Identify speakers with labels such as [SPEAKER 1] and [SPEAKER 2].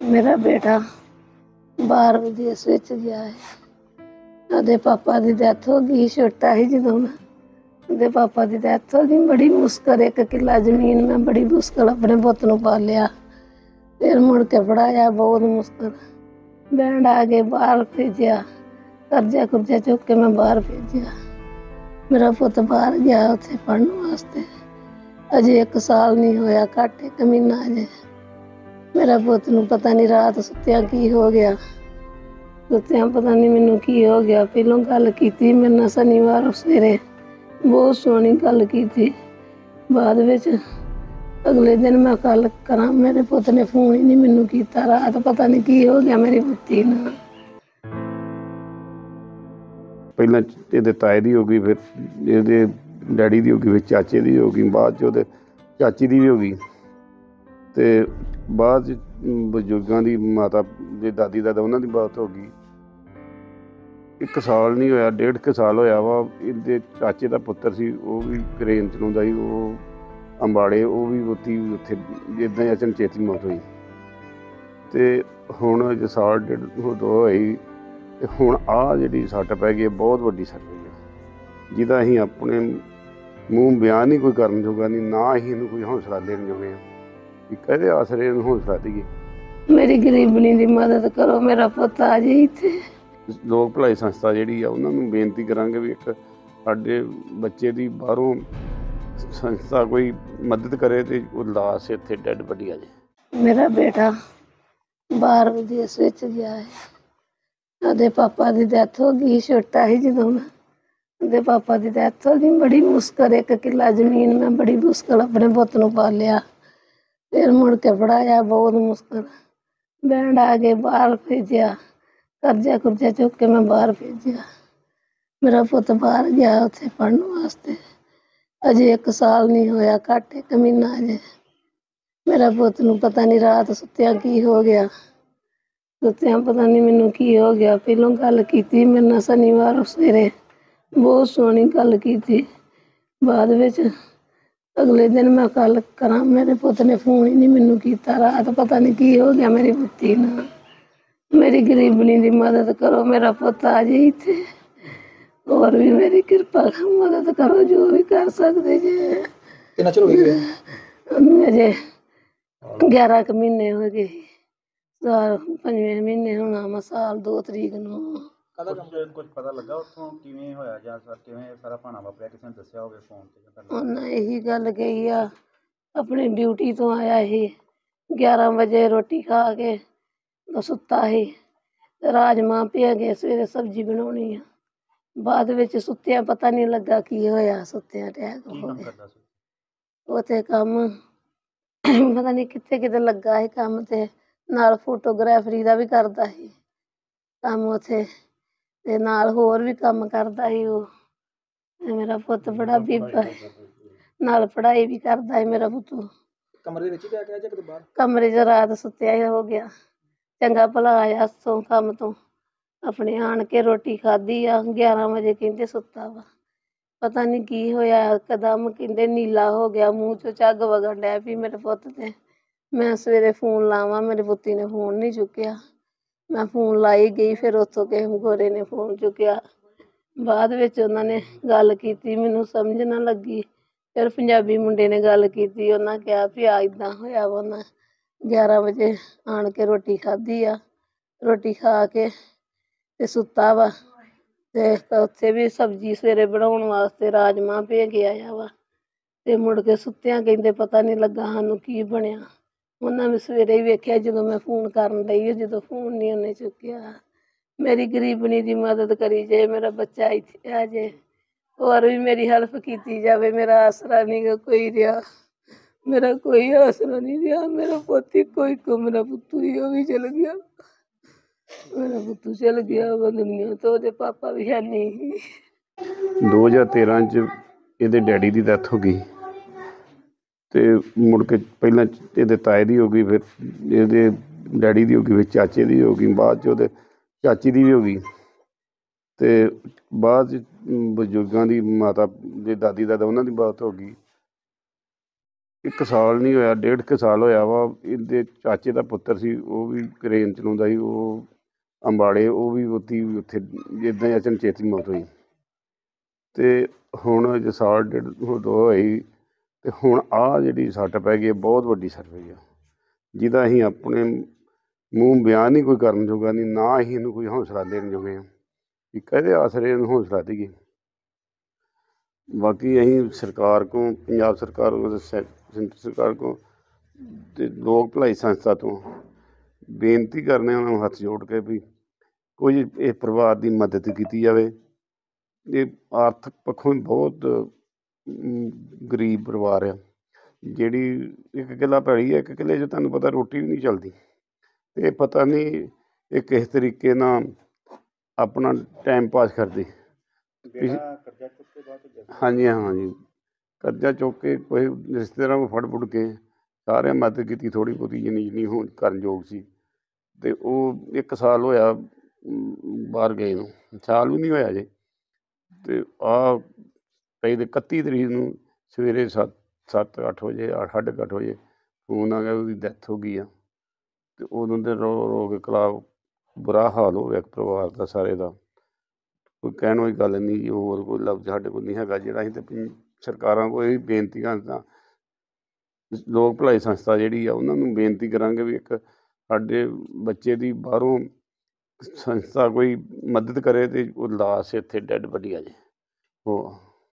[SPEAKER 1] मेरा बेटा बाहर विदेश विच गया है। ਉਹਦੇ पापा की डेथ हो गई, छोटा ही जो मैं। ਉਹਦੇ पापा की डेथ हो गई, बड़ी मुश्किल 1 किला जमीन में बड़ी मुश्किल अपने पुत नूं पालिया, फिर मुड़ के पढ़ाया बहुत मुश्किल। बैंड आ गए, बाहर भेजिया, कर्जा कुर्जा चुक के मैं बाहर भेजिया। मेरा पुत बाहर गया उत्थे पढ़ने वास्ते, अजे 1 साल नहीं होया, घट 1 महीना अजे। मेरा पुत नूं पता नहीं रात सुत्तिया की हो गया, सुत्तिया पता नहीं मैनू की हो गया। पहलों गल कीती मेरे नाल शनिवार सवेरे, बहुत सोहनी गल कीती। बाद विच अगले दिन मैं गल करां, मेरे पुत ने फोन ही नहीं मैनू कीता। रात पता नहीं की हो गया मेरी पुत्ती नाल।
[SPEAKER 2] ਪਹਿਲਾਂ ਇਹਦੇ ਤਾਏ ਦੀ ਹੋ ਗਈ, ਫਿਰ ਇਹਦੇ ਡੈਡੀ ਦੀ ਹੋ ਗਈ, ਫਿਰ ਚਾਚੇ ਦੀ ਹੋ ਗਈ, ਬਾਅਦ 'ਚ ਉਹਦੇ ਚਾਚੀ ਦੀ ਵੀ ਹੋ ਗਈ, ਅਤੇ ਬਾਅਦ 'ਚ ਬਜ਼ੁਰਗਾਂ ਦੀ ਮਾਤਾ ਦੇ ਦਾਦੀ ਦਾਦਾ ਉਹਨਾਂ ਦੀ ਮੌਤ ਹੋ ਗਈ। 1 ਸਾਲ ਨਹੀਂ ਹੋਇਆ, 1.5 ਕੁ ਸਾਲ ਹੋਇਆ ਵਾ। ਇਹਦੇ ਚਾਚੇ ਦਾ ਪੁੱਤਰ ਸੀ, ਉਹ ਵੀ ਕਰੇਨ ਚਲਾਉਂਦਾ ਸੀ, ਉਹ ਅੰਬਾਲੇ, ਉਹ ਵੀ ਉੱਥੇ ਇੱਦਾਂ ਹੀ ਅਚਨਚੇਤੀ ਮੌਤ ਹੋਈ। ਅਤੇ ਹੁਣ ਅਜੇ ਸਾਲ 1.5 2 ਹੋਈ, ਅਤੇ ਹੁਣ ਆਹ ਜਿਹੜੀ ਸੱਟ ਪੈ ਗਈ, ਬਹੁਤ ਵੱਡੀ ਸੱਟ ਪਈ ਹੈ, ਜਿਹਦਾ ਅਸੀਂ ਆਪਣੇ ਮੂੰਹ ਬਿਆਨ ਨਹੀਂ ਕੋਈ ਕਰਨ ਜੋਗਾ ਨਹੀਂ, ਨਾ ਅਸੀਂ ਇਹਨੂੰ ਕੋਈ ਹੌਸਲਾ ਦੇਣ ਜੋਗੇ ਹਾਂ ਵੀ ਕਾਹਦੇ ਆਸਰੇ ਇਹਨੂੰ ਹੌਸਲਾ ਦੇਈਏ।
[SPEAKER 1] ਮੇਰੀ ਗਰੀਬਣੀ ਦੀ ਮਦਦ ਕਰੋ, ਮੇਰਾ ਪੁੱਤ ਆ ਜੇ ਇੱਥੇ।
[SPEAKER 2] ਲੋਕ ਭਲਾਈ ਸੰਸਥਾ ਜਿਹੜੀ ਆ, ਉਹਨਾਂ ਨੂੰ ਬੇਨਤੀ ਕਰਾਂਗੇ ਵੀ ਇੱਕ ਸਾਡੇ ਬੱਚੇ ਦੀ ਬਾਹਰੋਂ ਸੰਸਥਾ ਕੋਈ ਮਦਦ ਕਰੇ ਅਤੇ ਉਹ ਲਾਸ਼ ਇੱਥੇ ਡੈਡ ਬੋਡੀ ਆ ਜਾਏ।
[SPEAKER 1] ਮੇਰਾ ਬੇਟਾ ਬਾਹਰ ਵਿਦੇਸ਼ ਵਿੱਚ ਗਿਆ ਹੈ। ਉਹਦੇ ਪਾਪਾ ਦੀ ਡੈਥ ਹੋ ਗਈ, ਛੋਟਾ ਹੀ ਜਦੋਂ ਮੈਂ। ਉਹਦੇ ਪਾਪਾ ਦੀ ਡੈਥ ਹੋ ਗਈ, ਬੜੀ ਮੁਸ਼ਕਿਲ 1 ਕਿਲਾ ਜ਼ਮੀਨ ਮੈਂ ਬੜੀ ਮੁਸ਼ਕਿਲ ਆਪਣੇ ਪੁੱਤ ਨੂੰ ਪਾਲਿਆ, ਫਿਰ ਮੁੜ ਕੇ ਪੜ੍ਹਾਇਆ ਬਹੁਤ ਮੁਸ਼ਕਿਲ। बैंड आ गए, बाहर भेजिया, कर्जा कुर्जा चुक के मैं बाहर भेजिया। मेरा पुत बाहर गया उत्थे पढ़ने वास्ते, अजे 1 साल नहीं होया, घट 1 महीना अजे। मेरा पुत नूं पता नहीं रात सुत्तिया की हो गया, सुत्तिया पता नहीं मैनू की हो गया। पहलों गल कीती मेरे नाल शनिवार सवेरे, बहुत सोहनी गल कीती। बाद विच अगले दिन मैं गल करां, मेरे पुत ने फोन ही नहीं मैनू कीता। रात पता नहीं की हो गया मेरी पुत्ती नाल। मेरी गरीबनी दी मदद करो, मेरा पुत आ जाए इत्थे। और भी मेरी कृपा मदद करो, जो भी कर सकते जे।
[SPEAKER 3] कितना चिर हो गया?
[SPEAKER 1] अजे 11 क महीने हो गए, साल 5वें महीने होना वा, साल 2 तरीक नूं।
[SPEAKER 3] कुछ पता लगा उत्थों किवें होया जां किवें सारा भाना वापरिया, किसी ने दस्सिया होवे फोन ते?
[SPEAKER 1] उन्हें यही गल कही आ, अपनी ड्यूटी तो आया ही 11 बजे, रोटी खा के सुत्ता ही, राजमां पे गए, सवेरे सब्जी बनाउणी आ। बाद विच सुत्तिया पता नहीं लगा की होया, सुत्तिया अटैक हो गया। उत्थे कम पता नहीं कित्थे किते लगा ही कम, ते नाल फोटोग्राफरी दा भी करदा ही कम उत्थे, ते नाल होर भी कम करदा ही ओह। मेरा पुत बड़ा बीबा है, नाल पढ़ाई भी करदा है मेरा पुत्त।
[SPEAKER 3] कमरे विच ही रह के बाहर?
[SPEAKER 1] कमरे च रात सुत्तिया ही हो गया। चंगा भला आया सो कम तो, अपने आण के रोटी खाधी आ, 11 बजे कहंदे सुत्ता वा। पता नहीं की होया, इकदम कहंदे नीला हो गया, मूँह चों झग वगन डै पई मेरे पुत्त ते। मैं सवेरे फोन लावां, मेरी पुत्ती ने फोन नहीं चुक्किया। मैं फोन लाई गई, फिर उत्थों किसे गोरे ने फोन चुक्किया। बाद विच उन्हां ने गल कीती, मैनूं समझ ना लगी। फिर पंजाबी मुंडे ने गल कीती, उन्हां कहा भी आ इदां होया वा। उन्हां 11 बजे आण के रोटी खाधी आ, रोटी खा के ते सुत्ता वा। ते उत्थे भी सब्जी सवेरे बनाउण वास्ते राजमां भे के आया वा, ते मुड़ के सुत्तियां कहंदे पता नहीं लगा सानूं की बणिया। उन्हां भी सवेरे ही वेखिया जदों मैं फोन करन डई, जदों फोन नहीं उन्हें चुक्किया। मेरी गरीबनी दी मदद करी जे, मेरा बच्चा इत्थे आ जे, और भी मेरी हेल्प कीती जावे। मेरा आसरा नहीं गा कोई रहा, मेरा कोई आसरा नहीं रहा। मेरा पुत्त इक्को इक्को मेरा पुत्तू ही, वो भी चल गया। मेरा पुत्तू चल गया वा दुनिया तो, ओहदे पापा भी है नहीं।
[SPEAKER 2] 2013 'ਚ ਇਹਦੇ ਡੈਡੀ ਦੀ ਡੈਥ ਹੋ ਗਈ, ਅਤੇ ਮੁੜ ਕੇ ਪਹਿਲਾਂ ਇਹਦੇ ਤਾਏ ਦੀ ਹੋ ਗਈ, ਫਿਰ ਇਹਦੇ ਡੈਡੀ ਦੀ ਹੋ ਗਈ, ਫਿਰ ਚਾਚੇ ਦੀ ਹੋ ਗਈ, ਬਾਅਦ 'ਚ ਉਹਦੇ ਚਾਚੀ ਦੀ ਵੀ ਹੋ ਗਈ, ਅਤੇ ਬਾਅਦ 'ਚ ਬਜ਼ੁਰਗਾਂ ਦੀ ਮਾਤਾ ਦੇ ਦਾਦੀ ਦਾਦਾ ਉਹਨਾਂ ਦੀ ਮੌਤ ਹੋ ਗਈ। 1 ਸਾਲ ਨਹੀਂ ਹੋਇਆ, 1.5 ਸਾਲ ਹੋਇਆ ਵਾ। ਇਹਦੇ ਚਾਚੇ ਦਾ ਪੁੱਤਰ ਸੀ, ਉਹ ਵੀ ਕਰੇਨ ਚਲਾਉਂਦਾ ਸੀ, ਉਹ ਅੰਬਾਲੇ, ਉਹ ਵੀ ਉੱਥੇ ਜਿੱਦਾਂ ਹੀ ਅਚਨਚੇਤੀ ਮੌਤ ਹੋਈ। ਅਤੇ ਹੁਣ ਅਜੇ ਸਾਲ ਡੇਢ ਦੋ ਹੋਈ, ਅਤੇ ਹੁਣ ਆਹ ਜਿਹੜੀ ਸੱਟ ਪੈ ਗਈ, ਬਹੁਤ ਵੱਡੀ ਸੱਟ ਪਈ ਆ, ਜਿਹਦਾ ਅਸੀਂ ਆਪਣੇ ਮੂੰਹ ਬਿਆਨ ਹੀ ਕੋਈ ਕਰਨ ਜੋਗਾ ਨਹੀਂ, ਨਾ ਅਸੀਂ ਇਹਨੂੰ ਕੋਈ ਹੌਸਲਾ ਦੇਣ ਜੋਗੇ ਹਾਂ ਕਿ ਕਾਹਦੇ ਆਸਰੇ ਇਹਨੂੰ ਹੌਸਲਾ ਦੇਈਏ। ਬਾਕੀ ਅਸੀਂ ਸਰਕਾਰ ਕੋਲ, ਪੰਜਾਬ ਸਰਕਾਰ ਕੋਲ, ਸੈਂਟਰ ਸਰਕਾਰ ਕੋਲ ਅਤੇ ਲੋਕ ਭਲਾਈ ਸੰਸਥਾ ਤੋਂ ਬੇਨਤੀ ਕਰਨੇ ਉਹਨਾਂ ਨੂੰ ਹੱਥ ਜੋੜ ਕੇ ਵੀ ਕੁਝ ਇਸ ਪਰਿਵਾਰ ਦੀ ਮਦਦ ਕੀਤੀ ਜਾਵੇ। ਇਹ ਆਰਥਿਕ ਪੱਖੋਂ ਵੀ ਬਹੁਤ ਗਰੀਬ ਪਰਿਵਾਰ ਆ। ਜਿਹੜੀ 1 ਕਿੱਲਾ ਪੈਲੀ ਹੈ, 1 ਕਿੱਲੇ 'ਚ ਤੁਹਾਨੂੰ ਪਤਾ ਰੋਟੀ ਵੀ ਨਹੀਂ ਚੱਲਦੀ। ਇਹ ਪਤਾ ਨਹੀਂ ਇਹ ਕਿਸ ਤਰੀਕੇ ਨਾਲ ਆਪਣਾ ਟਾਈਮ ਪਾਸ ਕਰਦੇ।
[SPEAKER 3] ਕਰਜ਼ਾ ਚੁੱਕ ਕੇ ਬਾਅਦ
[SPEAKER 2] ਹਾਂਜੀ, ਕਰਜ਼ਾ ਚੁੱਕ ਕੇ ਕੋਈ ਰਿਸ਼ਤੇਦਾਰਾਂ ਕੋਲ ਫੜ ਫੁੜ ਕੇ ਸਾਰਿਆਂ ਮਦਦ ਕੀਤੀ, ਥੋੜ੍ਹੀ ਬਹੁਤੀ ਜਿੰਨੀ ਹੁਣ ਕਰਨ ਯੋਗ ਸੀ। ਅਤੇ ਉਹ 1 ਸਾਲ ਹੋਇਆ ਬਾਹਰ ਗਏ ਨੂੰ, ਸਾਲ ਵੀ ਨਹੀਂ ਹੋਇਆ ਜੇ। ਅਤੇ ਆਹ ਪਈ 31 ਤਰੀਕ ਨੂੰ ਸਵੇਰੇ 7-8 ਵਜੇ, 8:30 ਵਜੇ ਫੋਨ ਆ ਗਿਆ ਉਹਦੀ ਡੈਥ ਹੋ ਗਈ ਆ। ਅਤੇ ਉਦੋਂ ਦੇ ਰੋ ਕੇ ਬੁਰਾ ਹਾਲ ਹੋ ਗਿਆ ਪਰਿਵਾਰ ਦਾ ਸਾਰੇ ਦਾ। ਕੋਈ ਕਹਿਣ ਵਾਲੀ ਗੱਲ ਨਹੀਂ ਜੀ, ਹੋਰ ਕੋਈ ਲਫ਼ਜ਼ ਸਾਡੇ ਕੋਲ ਨਹੀਂ ਹੈਗਾ ਜਿਹੜਾ ਅਸੀਂ ਤਾਂ ਸਰਕਾਰਾਂ ਕੋਲ ਇਹ ਬੇਨਤੀ ਕਰਦਾ, ਲੋਕ ਭਲਾਈ ਸੰਸਥਾ ਜਿਹੜੀ ਆ ਉਹਨਾਂ ਨੂੰ ਬੇਨਤੀ ਕਰਾਂਗੇ ਵੀ ਇੱਕ ਸਾਡੇ ਬੱਚੇ ਦੀ ਬਾਹਰੋਂ ਸੰਸਥਾ ਕੋਈ ਮਦਦ ਕਰੇ ਅਤੇ ਉਹ ਲਾਸ਼ ਇੱਥੇ ਡੈੱਡ ਬੋਡੀ ਆ ਜੇ। ਉਹ